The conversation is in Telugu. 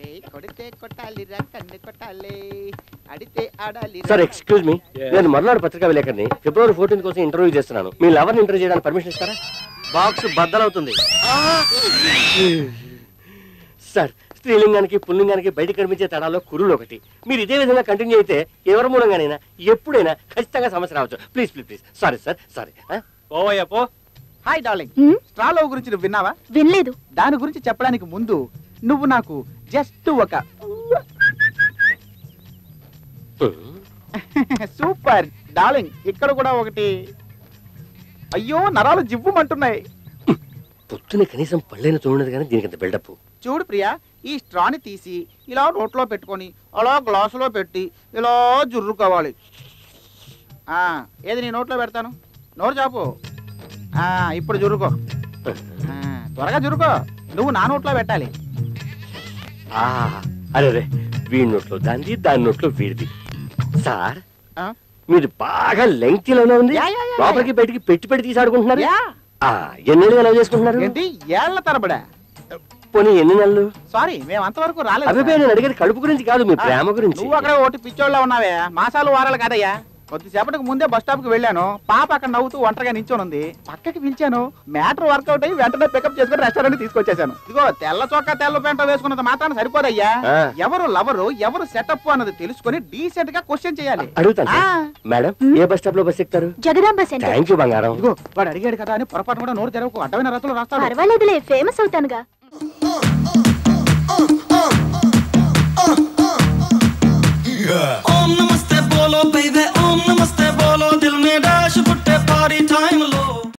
సార్ ఎక్స్క్యూజ్ మీ, నేను మర్నాడు పత్రికా విలేకరిని. February 14 కోసం ఇంటర్వ్యూ చేస్తున్నాను. మీ లవర్ని ఇంటర్వ్యూ చేయడానికి పర్మిషన్ ఇస్తారా? బాక్స్ బద్దలవుతుంది సార్. స్త్రీలింగానికి పుల్లింగానికి బయట కనిపించే తడాలో కురులు ఒకటి. మీరు ఇదే విధంగా కంటిన్యూ అయితే ఎవరి మూలంగానైనా ఎప్పుడైనా ఖచ్చితంగా సమస్య రావచ్చు. Please please please. Sorry sir, sorry. పోవయ్యా పో. హాయ్ డార్లింగ్, స్ట్రాలో గురించి నువ్వు విన్నావా? వినలేదు. దాని గురించి చెప్పడానికి ముందు నువ్వు నాకు జస్ట్ ఒక సూపర్ డార్లింగ్. ఇక్కడ కూడా ఒకటి. అయ్యో నరాలు జివ్వుమంటున్నాయి. పొద్దున కనీసం పళ్ళైన చూడదు కానీ దీనికి అంత బిల్డప్. చూడు ప్రియా, ఈ స్ట్రాని తీసి ఇలా నోట్లో పెట్టుకొని అలా గ్లాసులో పెట్టి ఇలా జుర్రుకోవాలి. ఏది నీ నోట్లో పెడతాను, నోరు చాపు. ఇప్పుడు జుర్రుకో, త్వరగా జుర్రుకో. నువ్వు నా నోట్లో పెట్టాలి. అరే రే, వీడి నోట్లో దాంది, దాని నోట్లో వీడిది. సార్ మీరు బాగా లెంగ్తీలోనే ఉంది. లోపలికి బయటికి పెట్టి పెట్టి తీసాడుకుంటున్నారు. ఎన్ని నెలలు చేసుకుంటున్నారు? ఏంటి ఏళ్ల తరబడా? పోనీ ఎన్ని నెలలు? సారీ, మేము అంతవరకు రాలేదు. అభిప్రాయం నేను అడిగేది కడుపు గురించి కాదు, మీ ప్రేమ గురించి. నువ్వు అక్కడ ఒకటి పిచ్చోళ్ళ ఉన్నావే, మాసాలు వారాలు కాదయ్యా. కొద్దిసేపటికి ముందే బస్ స్టాప్ కి వెళ్ళాను. పాప అక్కడ నవ్వుతూ ఒంటరిగా నించొని ఉంది. పక్కకి పిలిచాను. మ్యాటర్ వర్కౌట్ అయ్యి వెంటనే పికప్ చేసుకుని రెస్టారెంట్ తీసుకొచ్చేసాను. ఇదిగో తెల్ల చొక్కా తెల్ల పెంట వేసుకున్నంత మాత్రాన సరిపోదయ్యా. ఎవరు లవరు ఎవరు సెటప్ అన్నది తెలుసుకుని డీసెంట్ గా క్వశ్చన్ చేయాలి. అడుగుతాను మేడం, ఏ బస్ స్టాప్ లో బస్ ఎక్కుతారు? జగదాంబ సెంటర్. థ్యాంక్ యూ బంగారం. ఇదిగో వాడు అడిగాడు కదా అని పొరపాటు కూడా నోరు తెరవకు. అడ్డమైన రతులు రాస్తాడు. పర్వాలేదులే, ఫేమస్ అవుతానుగా.